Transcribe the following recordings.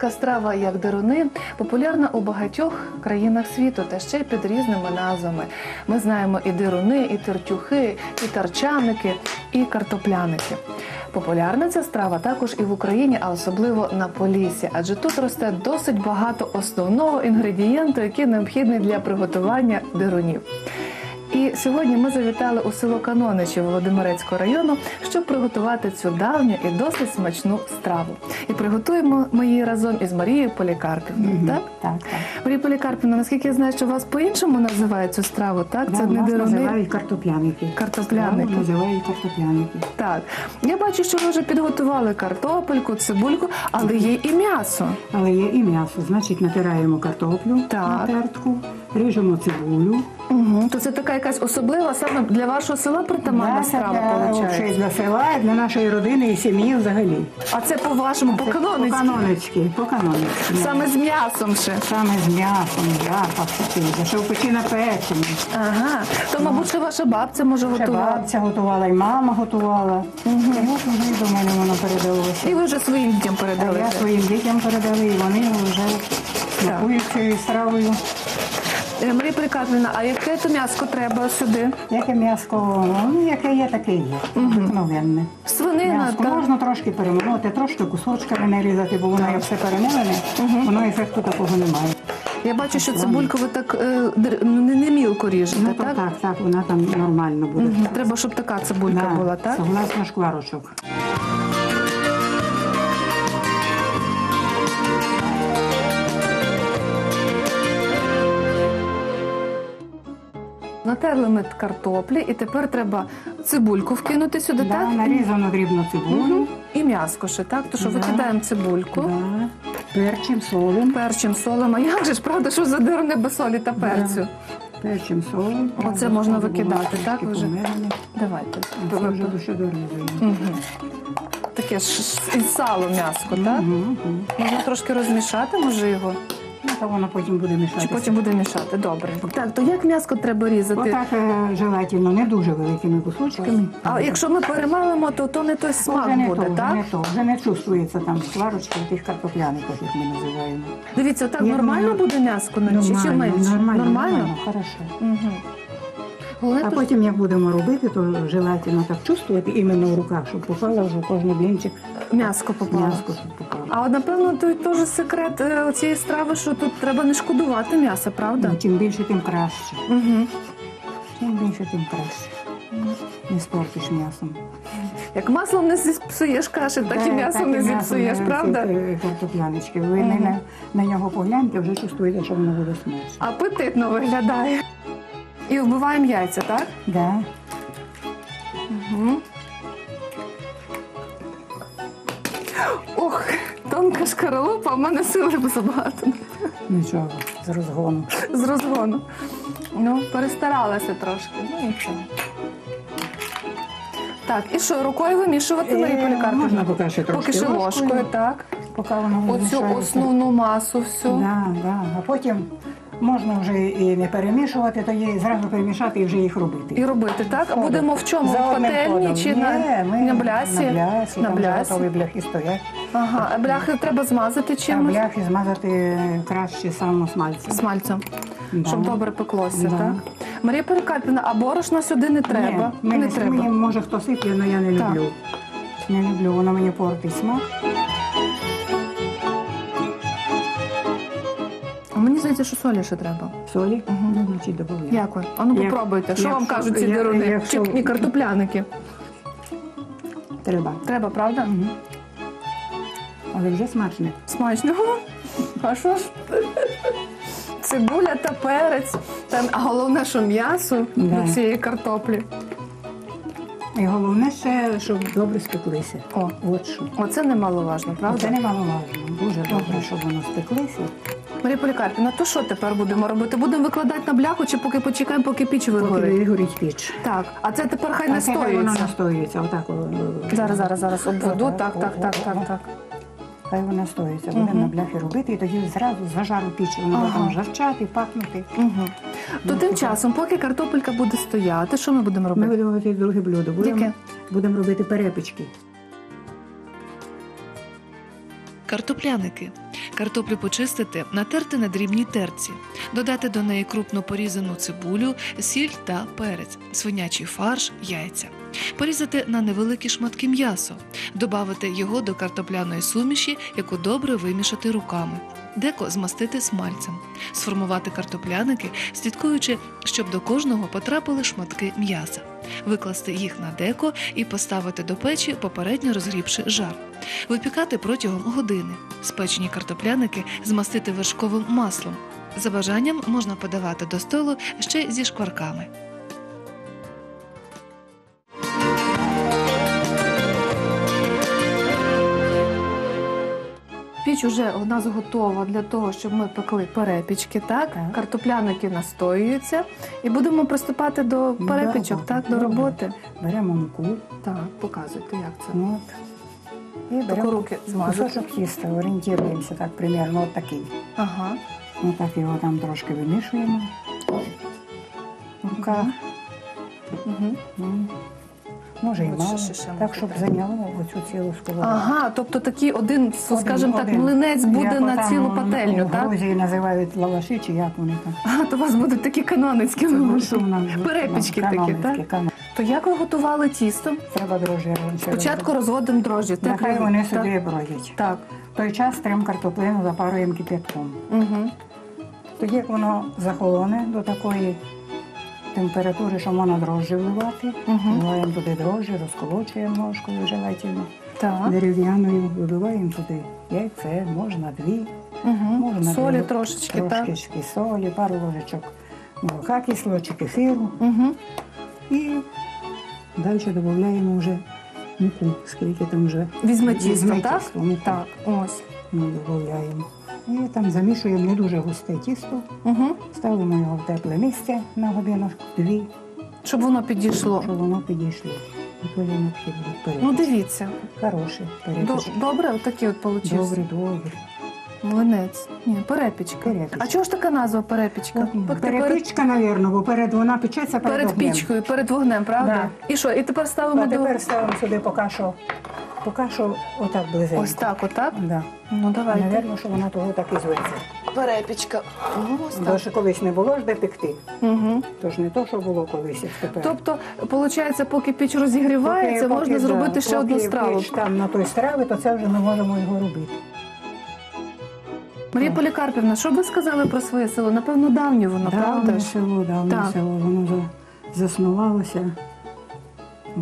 така страва, як деруни, популярна у багатьох країнах світу, та ще й під різними назвами. Ми знаємо і деруни, і тертюхи, і тарчаники, і картопляники. Популярна ця страва також і в Україні, а особливо на Поліссі, адже тут росте досить багато основного інгредієнту, який необхідний для приготування дерунів. І сьогодні ми завітали у село Каноничі Володимирецького району, щоб приготувати цю давню і досить смачну страву. І приготуємо ми її разом із Марією Полікарпівною, так? Так. Марія Полікарпівна, наскільки я знаю, що вас по-іншому називають цю страву, так? Да, це не деруни. називають картопляники. Картопляники. Страву називають картопляники. Так. Я бачу, що ви вже підготували картопельку, цибульку, але є і м'ясо. Але є і м'ясо. Значить, натираємо картоплю на тертку, ріжемо цибулю. Угу. То це така якась особлива, саме для вашого села притаманна страва, виходить? Для села, для нашої родини і сім'ї взагалі. А це по-вашому, по-канонецьки? По-канонецьки. Саме з м'ясом ще? Саме з м'ясом, запах такий, що в печі напечені. Ага, то, мабуть, що ваша бабця може готувати? Бабця готувала, і мама готувала. І от вже до мене воно передалося. І ви вже своїм дітям передали? Я своїм дітям передали, і вони вже смакують цією стравою. Марія Полікарпівна, а яке то м'яско треба сюди? Яке м'яско, яке є, таке є. Обикновенне. Свинина, так? Можна трошки перемолоти, трошки кусочками нарізати, бо воно є все перемелене, воно ефекту такого немає. Я бачу, що цибульку ви так не мілко ріжете, так? Так, вона там нормально буде. Треба, щоб така цибулька була, так? Согласно шкварочок. Натерли ми картоплі, і тепер треба цибульку вкинути сюди, так? Нарізану дрібну цибулю. І м'яско ще, так? То що викидаємо цибульку. Перчим, солим. Перчим, солим. А як же ж, правда, що за деруни без солі та перцю? Перчим, солим. Оце можна викидати, так? Вже? Давайте. Це вже дуже дорого. Таке ж із салу м'яско, так? Можна трошки розмішати, може його? То воно потім буде мішатися. Чи потім буде мішати, добре. Так, то як м'яско треба різати? Отак желательно, не дуже великими кусочками. А якщо ми перемалимо, то не той смак буде, так? Вже не чувствується там сварочки в тих картопляниках, як ми називаємо. Дивіться, так нормально буде м'яско на ніч чи менше? Нормально, хорошо. А потім, як будемо робити, то желательно так чувствувати іменно в руках, щоб попало вже кожен блінчик. М'яско попало. А от, напевно, той теж секрет цієї страви, що тут треба не шкодувати м'яса, правда? Чим більше, тим краще. Чим більше, тим краще. Не спортиш м'ясом. Як маслом не зіпсуєш каші, так і м'ясом не зіпсуєш, правда? Картоплянички. Ви на нього погляньте, вже чувствуєте, що воно буде смачно. Апетитно виглядає. І вбиваємо яйця, так? Так. Ох, тонка шкаралупа, а в мене сили забагато. Нічого, з розгону. З розгону. Ну, перестаралася трошки, ну нічого. Так, і що, рукою вимішувати, Марія Полікарпівна? Можна поки ще трошки Поки що ложкою, так. Поки воно Оцю основну масу всю. Так. А потім можна вже і не перемішувати, то її зразу перемішати і вже їх робити. І робити, так? А будемо в чому? В пательні чи на блясі? На блясі. Там готові бляхи стоять. Ага, а бляхи треба змазати чимось? А бляхи змазати краще саме смальцем. Смальцем, щоб добре пеклося, так? Марія Полікарпівна, а борошна сюди не треба? Не треба. Мені, може, хто сиплє, але я не люблю. Не люблю, воно мені портить смак. Мені здається, що солі ще треба. Солі? Значить, додаємо. Дякую. А ну попробуйте. Що вам кажуть ці деруни? Чи картопляники? Треба. Треба, правда? Але вже смачне. Смачно. А що ж? Цибуля та перець. А головне, що м'ясо до цієї картоплі. І головне ще, щоб добре спеклися. От що. Оце немаловажно, правда? Це немаловажно. Дуже добре, щоб воно спеклися. Марія Полікарпівна, то що тепер будемо робити? Будемо викладати на бляху чи поки почекаємо, поки піч вигорить? Поки вигорить піч. Так, а це тепер хай Хай настоюється. воно настоюється. Отак. Зараз обведу. Так. Хай воно настоюється. Будемо на бляхи робити і тоді зразу зажару піч. Воно буде там жарчати, пахнути. То тим часом, поки картопелька буде стояти, що ми будемо робити? Ми будемо робити друге блюдо. Яке? Будемо робити перепічки. Картопляники. Картоплю почистити, натерти на дрібній терці. Додати до неї крупно порізану цибулю, сіль та перець, свинячий фарш, яйця. Порізати на невеликі шматки м'ясо. Добавити його до картопляної суміші, яку добре вимішати руками. Деко змастити смальцем. Сформувати картопляники, слідкуючи, щоб до кожного потрапили шматки м'яса. Викласти їх на деко і поставити до печі, попередньо розгрівши жар. Випікати протягом години. Спечені картопляники змастити вершковим маслом. За бажанням можна подавати до столу ще зі шкварками. Піч уже у нас готова для того, щоб ми пекли перепічки, так? Картопляники настоюються. І будемо приступати до перепічок, до роботи. Беремо муку. Так, показуйте, як це. От. І Тако беремо руки змазати. кусочок тіста, орієнтуємося так примерно, от такий. Ага. Отак його там трошки вимішуємо в руках. Угу. Може і От мало, ще так, щоб зайняло оцю цілу сковородку. Ага, тобто такий один, скажімо так, один. млинець буде Як на отам цілу пательню, в так? Грузії називають лаваші, чи як вони там. А, то у вас будуть такі канонецькі лаваші. Перепічки такі, так? То як ви готували тісто? Треба дрожжі раніше. Спочатку розводимо дрожжі. Нехай вони так? собі бродять. Так. В той час трем картоплину запаруємо кип'ятком. Угу. Тоді, як воно захолоне до такої температури, що можна дрожжі вливати, вливаємо туди дрожжі, розколочуємо ложкою желательно. Так. Дерев'яною вибиваємо туди яйце, можна дві, можна солі дві, трошечки, так? трошечки солі, пару ложечок молока кислого чи кефіру. Угу. І далі додаємо вже муку, скільки там вже. Візьме тісто, Візьме так? тісто, муку. Так, ось. Ми додаємо. І там замішуємо не дуже густе тісто, Угу. ставимо його в тепле місце на годину-дві, Щоб воно підійшло. щоб воно підійшло. І потім будуть перепічки. Ну, дивіться. Хороші перепічки. Добре, отакі от вийшли. Добре. Млинець. Ні, перепічка. Перепічка. А чого ж така назва перепічка? Пекти Перепічка, мабуть, бо вона печеться перед перед вогнем. пічкою, перед вогнем, правда? Да. І що? І тепер ставимо А до... тепер ставимо сюди поки що отак близенько. Ось так, отак? Да. Ну, давайте. Навірно, що вона того так і зветься. Перепічка. Ось Бо так. ще колись не було ж де пекти. Угу. Тож не то, що було колись, як тепер. Тобто, виходить, поки піч розігрівається, можна зробити ще одну страву. Поки там на той страви, то це вже ми можемо його робити. Марія Полікарпівна, що ви сказали про своє село? Напевно, давнє воно, правда? Давнє ж? село, Так. воно заснувалося у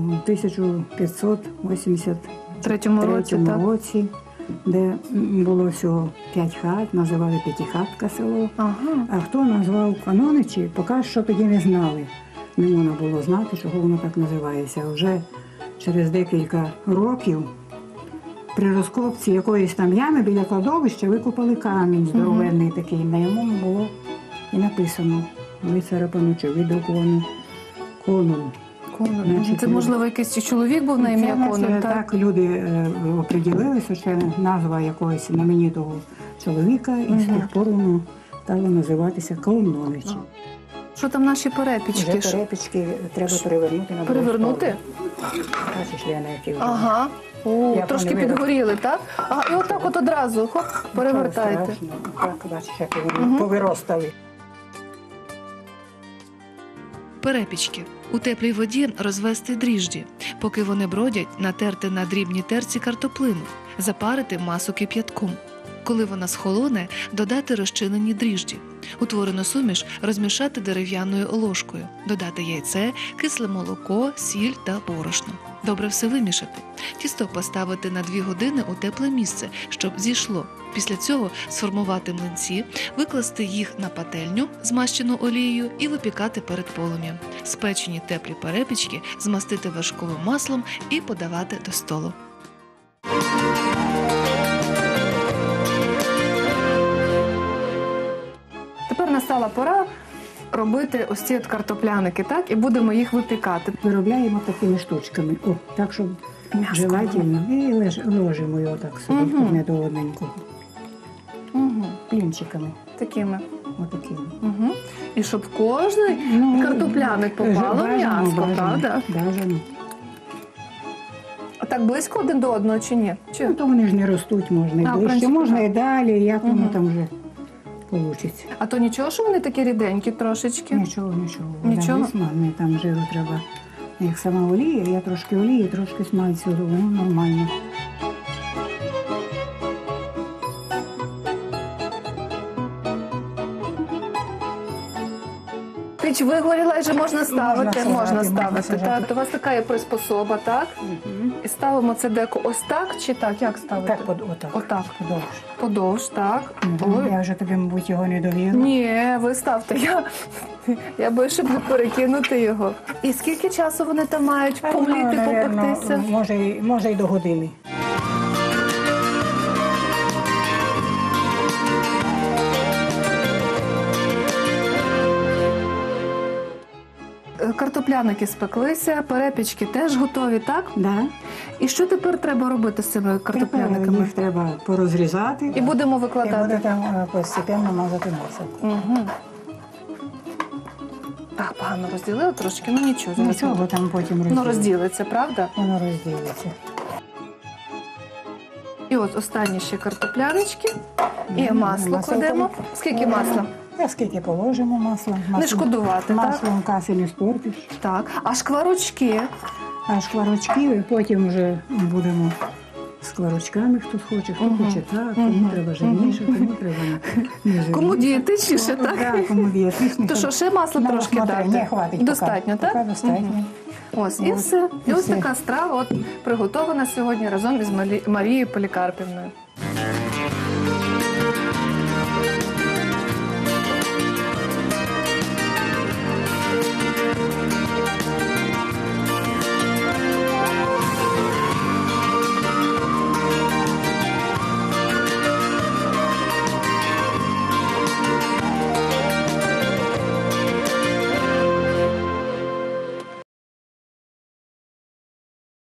1583 Третьому році, так. році, де було всього 5 хат, називали П'ятихатка село. Ага. А хто назвав каноничі, поки що тоді не знали. Не можна було знати, чого воно так називається. Вже через декілька років при розкопці якоїсь там ями біля кладовища викопали камінь здоровенний такий. На ньому було і написано вицарапано чи видруковано Конон. Значить, Це, можливо, якийсь чоловік був на ім'я Це, Конон, так? так люди оприділилися, що це назва якогось знаменитого чоловіка, і з тих пор воно стало називатися Кононичі. Що там наші перепічки? Вже перепічки треба перевернути на Перевернути? Бачиш, Лена, які вже. Ага. О, Як трошки вони підгоріли, так? Ага, і отак от одразу, хоп, перевертайте. Страшно. Так, бачиш, як вони повиростали. Перепічки. У теплій воді розвести дріжджі. Поки вони бродять, натерти на дрібній терці картоплину, запарити масу кип'ятком. Коли вона схолоне, додати розчинені дріжджі. Утворену суміш розмішати дерев'яною ложкою, додати яйце, кисле молоко, сіль та борошно. Добре все вимішати. Тісто поставити на 2 години у тепле місце, щоб зійшло. Після цього сформувати млинці, викласти їх на пательню, змащену олією, і випікати перед полум'ям. Спечені теплі перепічки змастити вершковим маслом і подавати до столу. Тепер настала пора робити ось ці от картопляники, так? І будемо їх випікати. Виробляємо такими штучками. О, так, щоб М'яско. желательно. І ложимо його так собі, одне до одненького. Угу. Плінчиками. Такими. Отакими. Угу. І щоб в кожний картопляник попало м'ясо, правда? Бажано. А так близько один до одного чи ні? Чи? Ну, то вони ж не ростуть, можна А, в і ближче, принципі, можна так. і далі, як воно там вже вийде. А то нічого, що вони такі ріденькі трошечки? Нічого. Нічого? Не смажне, там жиру треба. Як сама олія, я трошки олії, трошки смальцю, воно нормально. Піч вигоріла і вже можна ставити. Можна ставити. сажати. Так, то у вас така є приспособа, так? І ставимо це деко ось так чи так? Як ставити? Так, отак. Отак. Подовж. Подовж, так. Ой. Я вже тобі, мабуть, його не довірю. Ні, ви ставте. Я боюсь, щоб не перекинути його. І скільки часу вони там мають помліти, попектися? Може й до години. Картопляники спеклися, перепічки теж готові, так? Да. І що тепер треба робити з цими картопляниками? Їх треба порозрізати. І будемо І викладати. будете постепенно мазати масло. Угу. Так, погано розділили трошки, ну нічого. зараз Нічого там потім Воно розділиться, правда? Воно розділиться. І от останні ще картоплянички. І Мгм, масло масло кладемо. там. Скільки масла? А скільки положимо масла? Не шкодувати, так? Маслом каси не спортиш. Так. А шкварочки? А шкварочки, і потім вже будемо з шкварочками, хто хоче, хто хоче так, кому треба жирніше, кому треба не жирніше. Кому дієтичніше, так? Так, кому дієтичніше. То що, ще масло Ну, трошки смотри, дати? ні, хватить Достатньо, поки. так? Поки достатньо. Ось, і От, все. І і ось все. така страва от приготована сьогодні разом із Марією Полікарпівною.